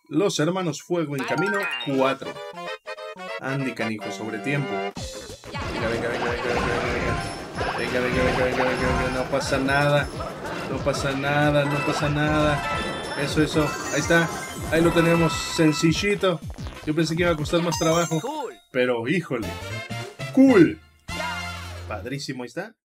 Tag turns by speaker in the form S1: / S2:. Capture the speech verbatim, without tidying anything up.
S1: Los hermanos fuego en camino, cuatro. Andy, canijo, sobre tiempo. Venga, venga, venga, venga, venga, venga. Venga, venga, venga, venga, venga, venga. No pasa nada. No pasa nada, no pasa nada. Eso, eso. Ahí está. Ahí lo tenemos. Sencillito. Yo pensé que iba a costar más trabajo. Pero, híjole. Cool. Padrísimo, ahí está.